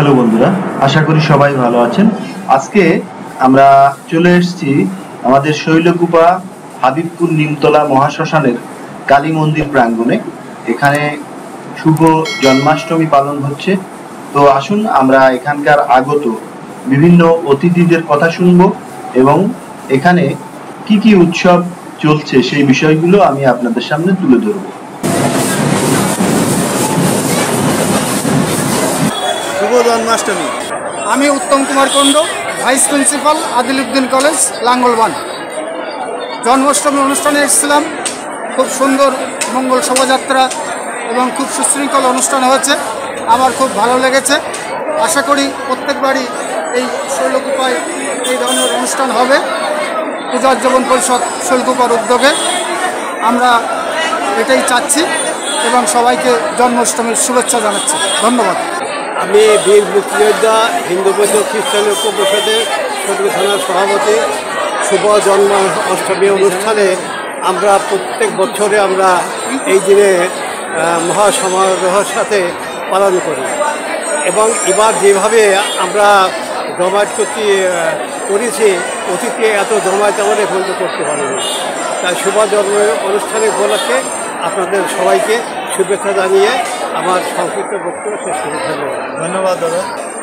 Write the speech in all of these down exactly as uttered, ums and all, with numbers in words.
Hello বন্ধুরা, আশা করি সবাই ভালো আছেন। আজকে আমরা চলে এসেছি আমাদের শৈলকুপা হাবিবপুর নিমতলা মহাশ্মশানের কালী মন্দির প্রাঙ্গণে। এখানে শুভ জন্মাষ্টমী পালন হচ্ছে। তো আসুন আমরা এখানকার আগত বিভিন্ন অতিথিদের কথা শুনব এবং এখানে কি কি উৎসব চলছে সেই বিষয়গুলো আমি আপনাদের সামনে তুলে ধরব। শুভ জন্মাষ্টমী। আমি Uttam Kumar Kundu, vice principal Adiluddin college, Langalban. Janmashtami অনুষ্ঠানে এসেছিলাম। খুব সুন্দর মঙ্গল শোভাযাত্রা এবং খুব সুশৃঙ্খল অনুষ্ঠান হয়েছে। আমার খুব ভালো লেগেছে। আশা করি প্রত্যেকবারই এই শৈলকুপায় এই ধরনের অনুষ্ঠান হবে। পূজা উদযাপন পরিষদ শৈলকুপার উদ্যোগে আমরা এটাই চাচ্ছি এবং সবাইকে জন্মাষ্টমীর শুভেচ্ছা জানাচ্ছি। ধন্যবাদ। আমি বীর মুক্তিযোদ্ধা হিন্দু বৌদ্ধ খ্রিস্টান ঐক্য পরিষদের সদর থানার সভাপতি। শুভ জন্মাষ্টমী অনুষ্ঠানে আমরা প্রত্যেক বছরে আমরা এই দিনে মহাসমারোহের সাথে পালন করি এবং এবার যেভাবে আমরা জমায়েত করতে করেছি, অতীতে এত জমায়েত আমরা এখন তো করতে পারিনি। তাই শুভ জন্ম অনুষ্ঠানের উপলক্ষে আপনাদের সবাইকে শুভেচ্ছা জানিয়ে আমার সংক্ষিপ্ত বক্তব্য শেষ করি। ধন্যবাদ। ধন্যবাদ দাদা।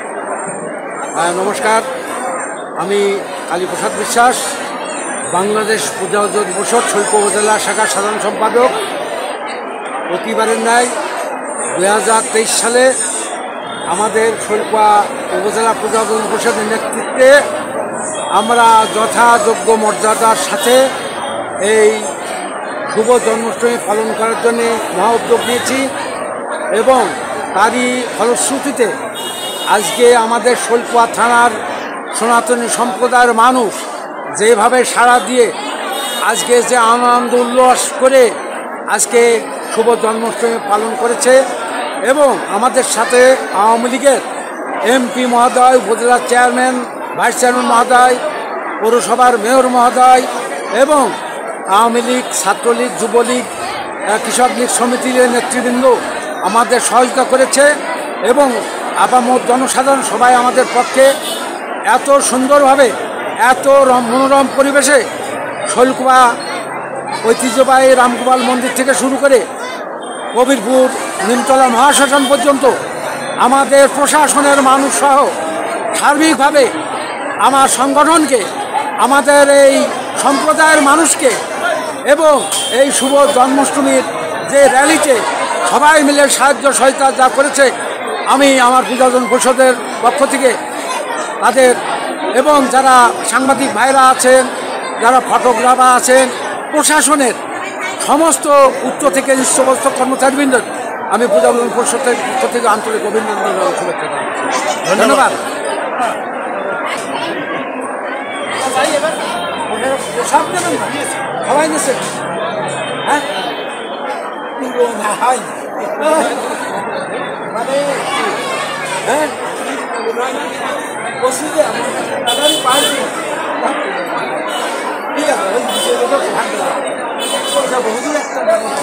হ্যাঁ, নমস্কার। আমি কালীপ্রসাদ বিশ্বাস, বাংলাদেশ পূজা উদযাপন পরিষদ শৈলকুপা উপজেলা শাখার সাধারণ সম্পাদক। প্রতিবারের ন্যায় দুই হাজার তেইশ সালে আমাদের শৈলকুপা উপজেলা পূজা উদযাপন পরিষদের নেতৃত্বে আমরা যথাযোগ্য মর্যাদার সাথে এই শুভ জন্মাষ্টমী পালন করার জন্যে মহা উদ্যোগ নিয়েছি এবং তারই ফলশ্রুতিতে আজকে আমাদের শৈলকুপা থানার সনাতনী সম্প্রদায়ের মানুষ যেভাবে সাড়া দিয়ে আজকে যে আনন্দ উল্লাস করে আজকে শুভ জন্মাষ্টমী পালন করেছে এবং আমাদের সাথে আওয়ামী লীগের এমপি মহোদয়, উপজেলার চেয়ারম্যান, ভাইস চেয়ারম্যান মহোদয়, পৌরসভার মেয়র মহোদয় এবং আওয়ামী লীগ, ছাত্রলীগ, যুবলীগ, কৃষক লীগ সমিতির নেতৃবৃন্দ আমাদের সহযোগিতা করেছে এবং আপামর জনসাধারণ সবাই আমাদের পক্ষে এত সুন্দরভাবে এত মনোরম পরিবেশে শৈলকুপা ঐতিহ্যবাহী রামগোপাল মন্দির থেকে শুরু করে কবিরপুর নিমতলা মহাশ্মশান পর্যন্ত আমাদের প্রশাসনের মানুষ সহ সার্বিকভাবে আমার সংগঠনকে, আমাদের এই সম্প্রদায়ের মানুষকে এবং এই শুভ জন্মাষ্টমীর যে র্যালিতে সবাই মিলে সাহায্য সহায়তা যা করেছে, আমি আমার পূজা উদযাপন পরিষদের পক্ষ থেকে তাদের এবং যারা সাংবাদিক ভাইরা আছেন, যারা ফটোগ্রাফার আছেন, প্রশাসনের সমস্ত উচ্চ থেকে নিঃস্ব সমস্ত কর্মচারীবৃন্দ আমি পূজা উদযাপন পরিষদের পক্ষ থেকে আন্তরিক অভিনন্দন এবং শুভেচ্ছা জানাচ্ছি। ধন্যবাদ। সবাই নিচ্ছেন? হ্যাঁ, মানে হ্যাঁ ঠিক আছে, বহুদিন একটা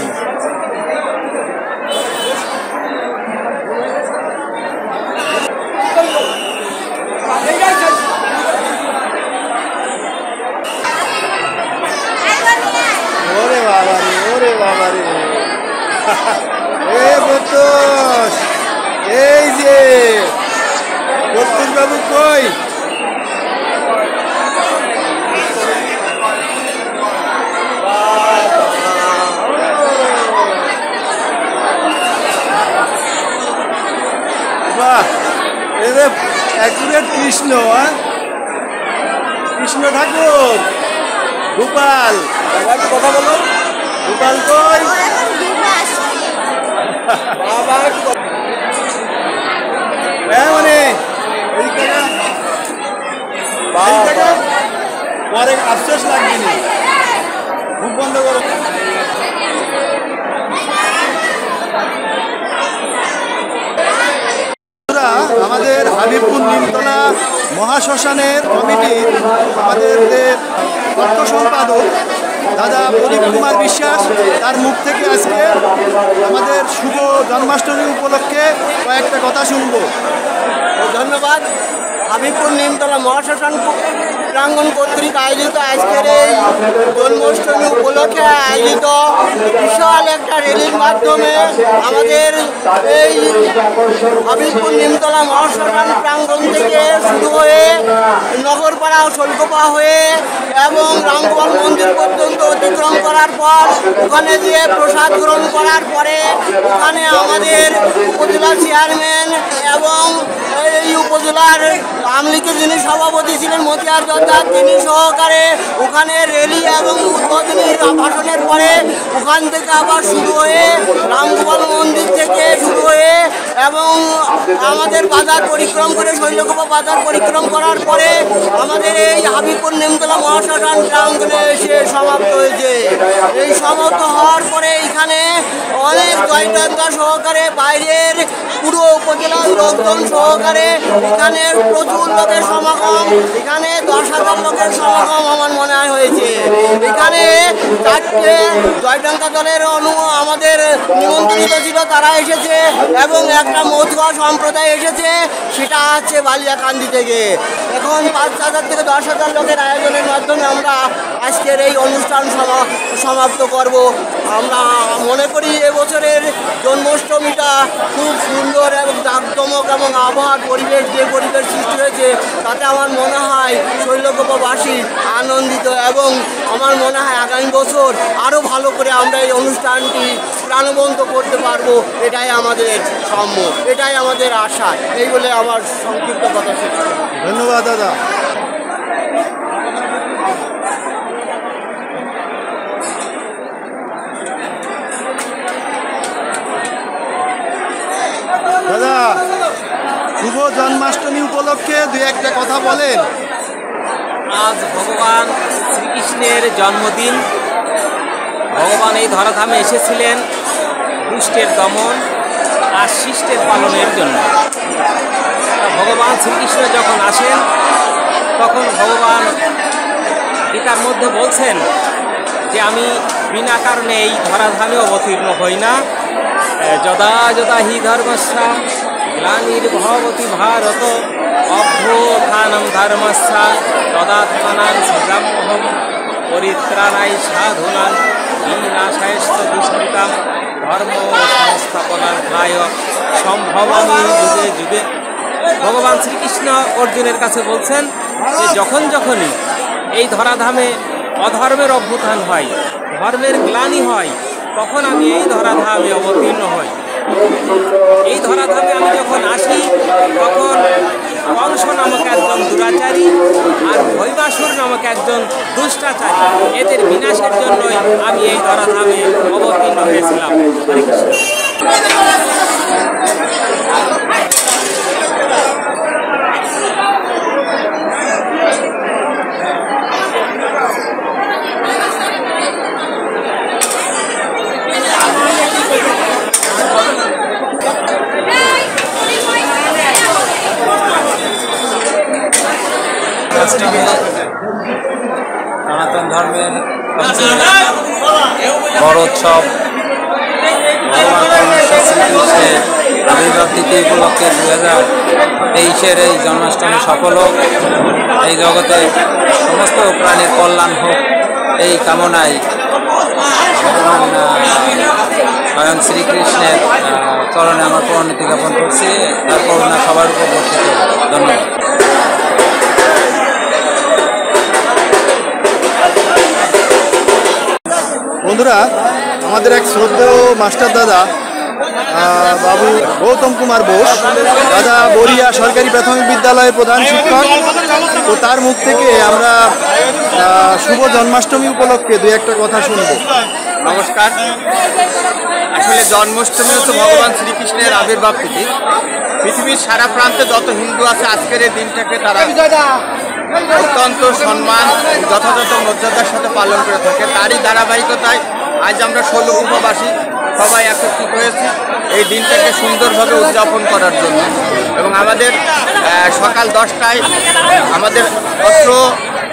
ওরে বাবা রে, ওরে বাবা রে, এ প্রত্যুষ, এই যে প্রত্যুষ বাবু কই? বাহ, এই যে অ্যাকুরেট কৃষ্ণ, হ্যাঁ কৃষ্ণ ঠাকুর, গোপাল, কথা বলো, গোপাল কই? হ্যাঁ মানে পরে আফসোস লাগবে, মুখ বন্ধ করো। আমাদের হাবিবপুর নিমতলা মহাশ্মশানের কমিটির আমাদের যে তথ্য সম্পাদক দাদা প্রদীপ কুমার বিশ্বাস, তার মুখ থেকে আজকে আমাদের শুভ জন্মাষ্টমী উপলক্ষে কয়েকটা কথা শুনবো। ধন্যবাদ। হাবিবপুর নিমতলা মহাশ্মশান প্রাঙ্গণ কর্তৃক আয়োজিত আজকের এই জন্মাষ্টমী উপলক্ষে আয়োজিত বিশাল একটা র্যালির মাধ্যমে আমাদের এই হাবিবপুর নিমতলা মহাশ্মশান প্রাঙ্গণ থেকে শুরু হয়ে নগরপাড়া শোলকোপা হয়ে এবং রামগোপাল মন্দির পর্যন্ত অতিক্রম করার পর ওখানে দিয়ে প্রসাদ গ্রহণ করার পরে ওখানে আমাদের উপজেলা চেয়ারম্যান এবং এই উপজেলার আওয়ামী লীগের যিনি সভাপতি ছিলেন মতিয়ার জর্দার, তিনি সহকারে ওখানে র্যালি এবং উদ্বোধনী ভাষণের পরে ওখান থেকে আবার শুরু হয়ে রামগোপাল মন্দির থেকে শুরু হয়ে এবং আমাদের বাজার পরিক্রম করে শৈলকুপা বাজার পরিক্রম করার পরে আমাদের এই হাবিবপুর নিমতলা মহাশ্মশান প্রাঙ্গণে এসে সমাপ্ত হয়েছে। এই সমাপ্ত হওয়ার পরে এখানে অনেক জয়ডঙ্কা সহকারে বাইরের পুরো উপজেলার লোকজন সহকারে এখানে প্রচুর লোকের সমাগম, এখানে দশ হাজার লোকের সমাগম আমার মনে হয় হয়েছে। এখানে চারটে জয়ডঙ্কা দলের অনু আমাদের নিমন্ত্রিত ছিল, তারা এসেছে এবং একটা মধুয়া সম্প্রদায় এসেছে, সেটা আছে বালিয়াকান্দি থেকে। এখন পাঁচ হাজার থেকে দশ হাজার লোকের আয়োজনের মাধ্যমে আমরা আজকের এই অনুষ্ঠান সমাপ্ত করব। আমরা মনে করি এবছরের জন্মাষ্টমীটা খুব সুন্দর এবং জাঁকজমক এবং আবহাওয়ার পরিবেশ, যে পরিবেশ সৃষ্টি হয়েছে তাতে আমার মনে হয় শৈলকুপাবাসী আনন্দিত এবং আমার মনে হয় আগামী বছর আরও ভালো করে আমরা এই অনুষ্ঠানটি প্রাণবন্ত করতে পারবো। এটাই আমাদের সাম্য, এটাই আমাদের আশা। এই বলে আমার সংক্ষিপ্ত কথা শেষ। ধন্যবাদ দাদা। দাদা শুভ জন্মাষ্টমী উপলক্ষে দুই একটা কথা বলেন। আজ ভগবান শ্রীকৃষ্ণের জন্মদিন। ভগবান এই ধরাধামে এসেছিলেন দুষ্টের দমন আর শিষ্টের পালনের জন্য। ভগবান শ্রীকৃষ্ণ যখন আসেন তখন ভগবান গীতার মধ্যে বলছেন যে আমি বিনা কারণে এই ধরাধামে অবতীর্ণ হই না। যদা যদা হি ধর্মস্য গ্লানির্ভবতি ভারত অভ্যুত্থানম ধর্মস্য তদাত্মনাং সৃজাম্যহম পরিত্রাণায় সাধুনাং বিনাশায়স্য দুষ্কৃতাম ধর্ম সংস্থাপনার্থায় সম্ভবামি যুগে যুগে। ভগবান শ্রীকৃষ্ণ অর্জুনের কাছে বলছেন যে যখন যখনই এই ধরাধামে অধর্মের অভ্যুত্থান হয়, ধর্মের গ্লানি হয়, তখন আমি এই ধরাধামে অবতীর্ণ হই। এই ধরাধামে আমি যখন আসি তখন কংস নামক একজন দুরাচারী আর ভৈবাসুর নামক একজন দুষ্টাচারী, এদের বিনাশের জন্যই আমি এই ধরাধামে অবতীর্ণ হয়েছিলাম। হরে কৃষ্ণ। সনাতন ধর্মের বড় উৎসব ভগবান শ্রীকৃষ্ণের আবির্ভাব তিথি উপলক্ষে দু হাজার তেইশের এই জন্মাষ্টমী সফল হোক, এই জগতে সমস্ত প্রাণীর কল্যাণ হোক, এই কামনায় ভগবান স্বয়ং শ্রীকৃষ্ণের চরণে আমার প্রণতি জ্ঞাপন করছি। তার করুণা সবার উপর বর্ষিত। ধন্যবাদ। বন্ধুরা, আমাদের এক শ্রদ্ধেয় মাস্টার দাদা বাবু গৌতম কুমার বোস, দাদা বরিয়া সরকারি প্রাথমিক বিদ্যালয়ের প্রধান শিক্ষক, তো তার মুখ থেকে আমরা শুভ জন্মাষ্টমী উপলক্ষে দু একটা কথা শুনব। নমস্কার। আসলে জন্মাষ্টমী হচ্ছে ভগবান শ্রীকৃষ্ণের আবির্ভাব তিথি। পৃথিবীর সারা প্রান্তে যত হিন্দু আছে আজকের এই দিনটাকে তারা অত্যন্ত সম্মান যথাযথ মর্যাদার সাথে পালন করে থাকে। তারই ধারাবাহিকতায় আজ আমরা শৈলকুপাবাসী সবাই একত্রিত হয়েছি এই দিনটাকে সুন্দরভাবে উদযাপন করার জন্য। এবং আমাদের সকাল দশটায় আমাদের অত্র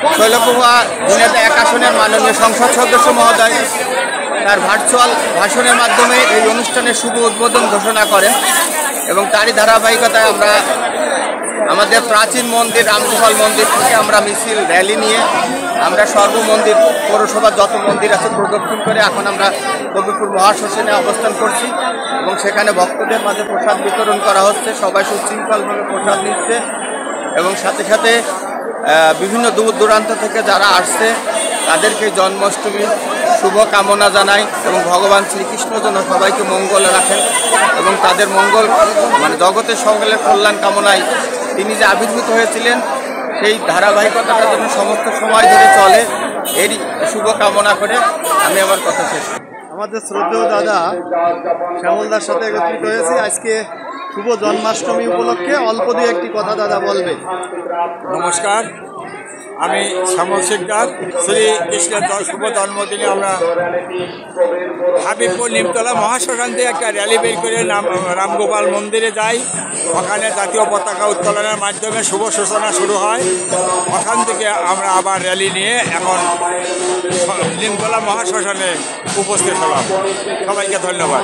শৈলকুপা ঝিনাইদহ এক আসনের মাননীয় সংসদ সদস্য মহোদয় তার ভার্চুয়াল ভাষণের মাধ্যমে এই অনুষ্ঠানের শুভ উদ্বোধন ঘোষণা করেন এবং তারই ধারাবাহিকতায় আমরা আমাদের প্রাচীন মন্দির রামগোপাল মন্দির থেকে আমরা মিছিল র্যালি নিয়ে আমরা সর্বমন্দির পৌরসভার যত মন্দির আছে প্রদক্ষিণ করে এখন আমরা কবিপুর মহাশ্মশানে অবস্থান করছি এবং সেখানে ভক্তদের মাঝে প্রসাদ বিতরণ করা হচ্ছে। সবাই সুশৃঙ্খলভাবে প্রসাদ নিচ্ছে এবং সাথে সাথে বিভিন্ন দূর দূরান্ত থেকে যারা আসছে তাদেরকে জন্মাষ্টমীর শুভ কামনা জানাই এবং ভগবান শ্রীকৃষ্ণ যেন সবাইকে মঙ্গল রাখেন এবং তাদের মঙ্গল মানে জগতের সকলের কল্যাণ কামনায় তিনি যে আবির্ভূত হয়েছিলেন সেই ধারাবাহিকতাটা যেন সমস্ত সময় ধরে চলে এরই শুভ কামনা করে আমি আমার কথা শেষ করি। আমাদের শ্রদ্ধেয় দাদা শ্যামলদার সাথে একত্রিত হয়েছি আজকে শুভ জন্মাষ্টমী উপলক্ষে অল্প দিয়ে একটি কথা দাদা বলবে। নমস্কার, আমি শ্যামল শিকদার। শ্রীকৃষ্ণের শুভ জন্মদিনে আমরা হাবিবপুর নিমতলা মহাশ্মশান দিয়ে একটা র্যালি বের করে নাম রামগোপাল মন্দিরে যাই। ওখানে জাতীয় পতাকা উত্তোলনের মাধ্যমে শুভ সূচনা শুরু হয়। ওখান থেকে আমরা আবার র্যালি নিয়ে এখন নিমতলা মহাশ্মশানে উপস্থিত হলাম। সবাইকে ধন্যবাদ।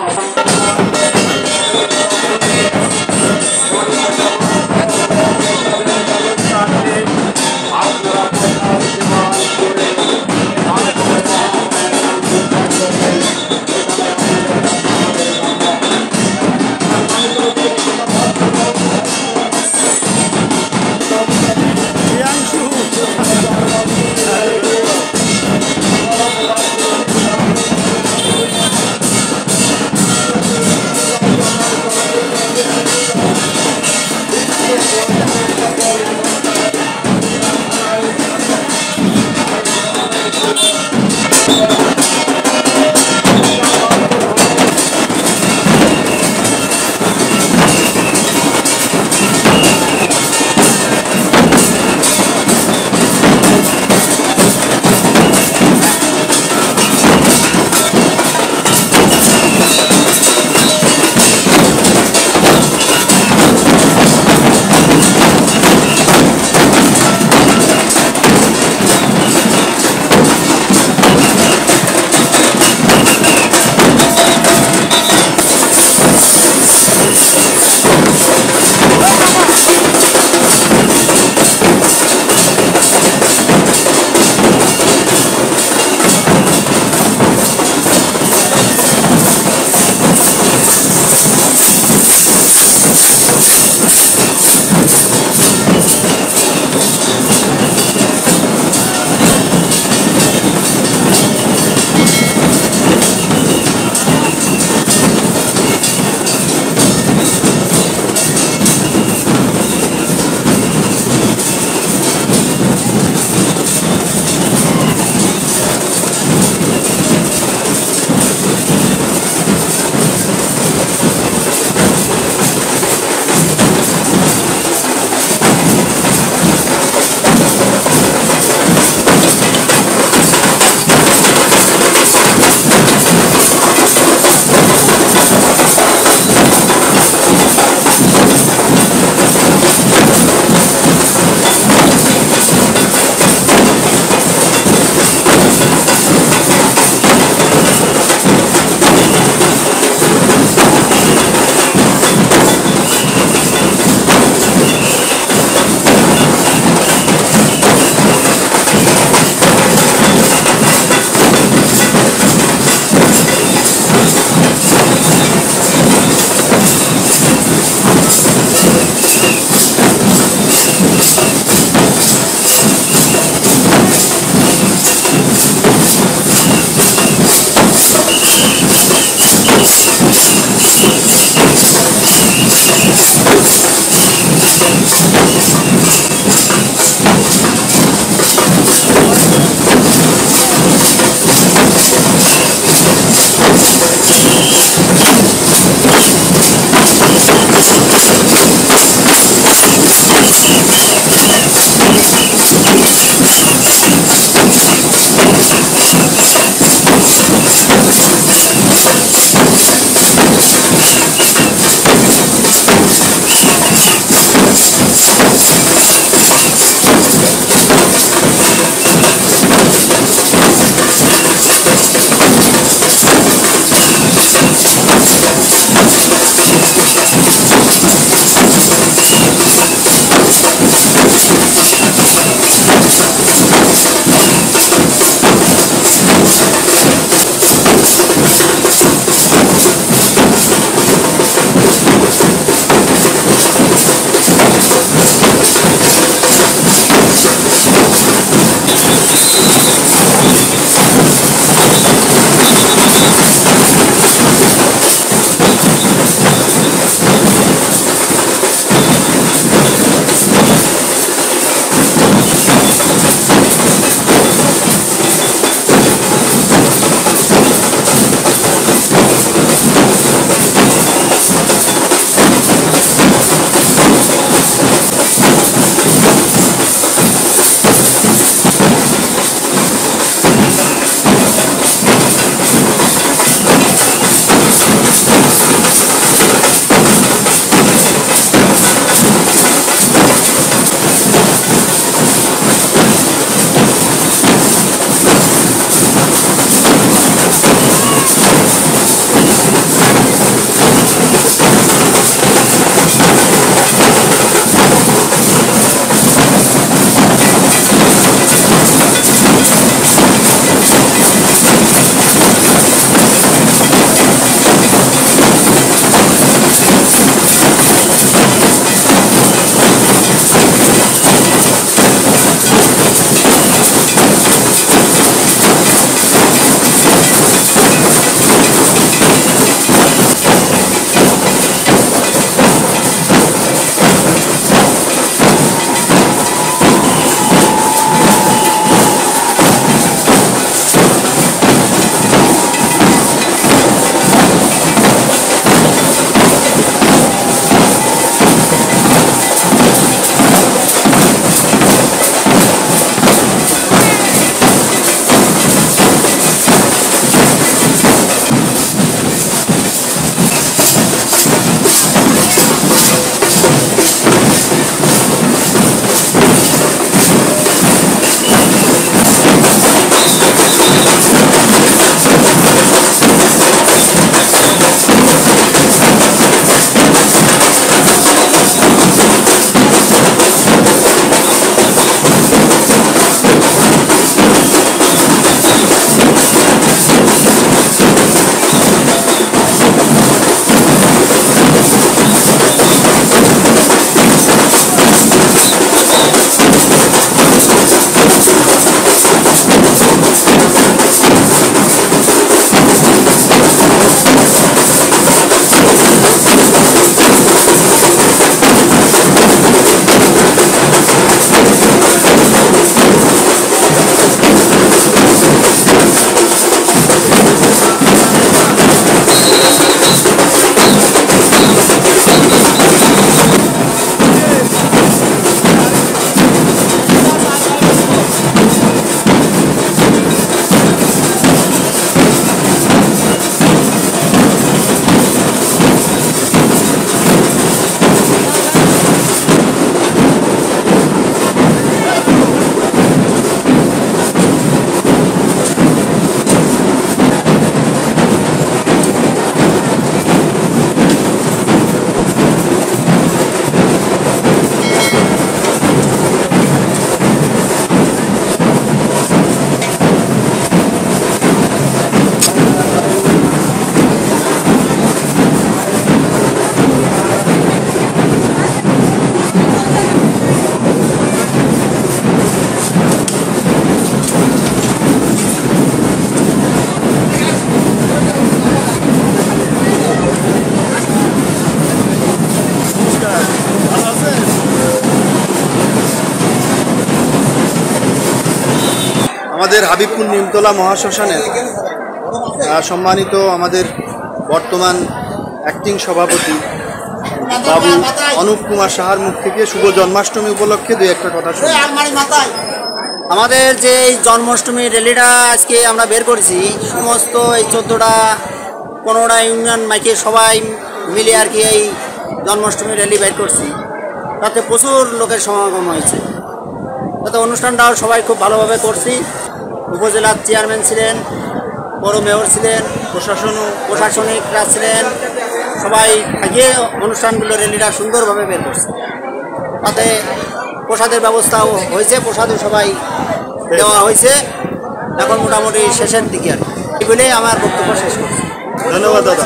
আমাদের হাবিবপুর নিমতলা মহাশ্মশানের সম্মানিত আমাদের বর্তমান অ্যাক্টিং সভাপতি বাবু অনুপ কুমার সাহার মুখ থেকে শুভ জন্মাষ্টমী উপলক্ষে দুই একটা কথা শুনি। আমাদের যে এই জন্মাষ্টমী র্যালিটা আজকে আমরা বের করেছি, সমস্ত এই চোদ্দোটা পনেরোটা ইউনিয়ন মাইকে সবাই মিলে আর কি এই জন্মাষ্টমী র্যালি বের করছি। তাতে প্রচুর লোকের সমাগম হয়েছে। তাতে অনুষ্ঠানটাও সবাই খুব ভালোভাবে করছি। উপজেলার চেয়ারম্যান ছিলেন, বড় মেয়র ছিলেন, প্রশাসন প্রশাসনিকরা ছিলেন, সবাই থাকিয়ে অনুষ্ঠানগুলো র্যালিটা সুন্দরভাবে বের করছে। তাতে প্রসাদের ব্যবস্থাও হয়েছে, প্রসাদও সবাই দেওয়া হয়েছে। এখন মোটামুটি শেষের দিকে আর কি বলে আমার বক্তব্য শেষ করছি। ধন্যবাদ দাদা।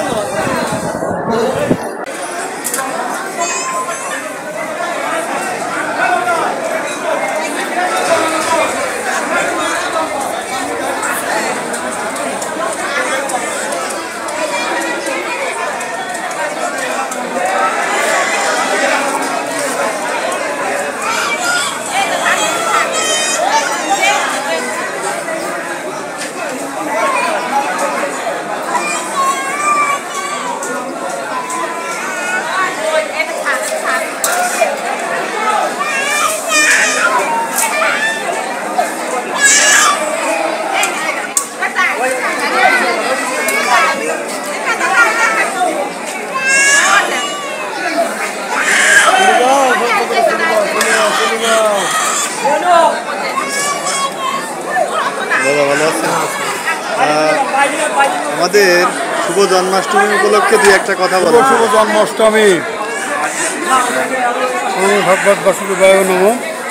আমাদের শুভ জন্মাষ্টমী উপলক্ষে দুই একটা কথা বলো। শুভ জন্মাষ্টমী। ভগবত বাসুদেবায় নমঃ।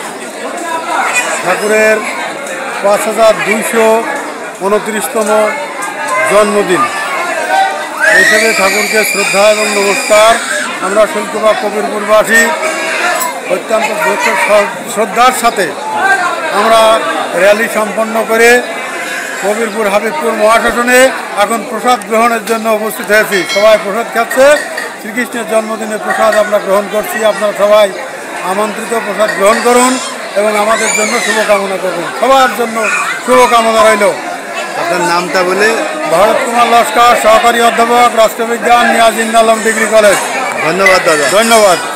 ঠাকুরের পাঁচ হাজার দুইশো উনত্রিশতম জন্মদিন হিসেবে ঠাকুরকে শ্রদ্ধা এবং নমস্কার। আমরা শুল্কবা কবিরপুরবাসী অত্যন্ত শ্রদ্ধার সাথে আমরা র্যালি সম্পন্ন করে কবিরপুর হাবিবপুর মহাশ্মশানে এখন প্রসাদ গ্রহণের জন্য উপস্থিত হয়েছি। সবাই প্রসাদ খাচ্ছে। শ্রীকৃষ্ণের জন্মদিনে প্রসাদ আমরা গ্রহণ করছি। আপনারা সবাই আমন্ত্রিত, প্রসাদ গ্রহণ করুন এবং আমাদের জন্য শুভকামনা করুন। সবার জন্য শুভকামনা রইল। আপনার নামটা বলে। ভরত কুমার লস্কর, সহকারী অধ্যাপক, রাষ্ট্রবিজ্ঞান, নিয়াজ ইন্দ আলম ডিগ্রি কলেজ। ধন্যবাদ দাদা। ধন্যবাদ।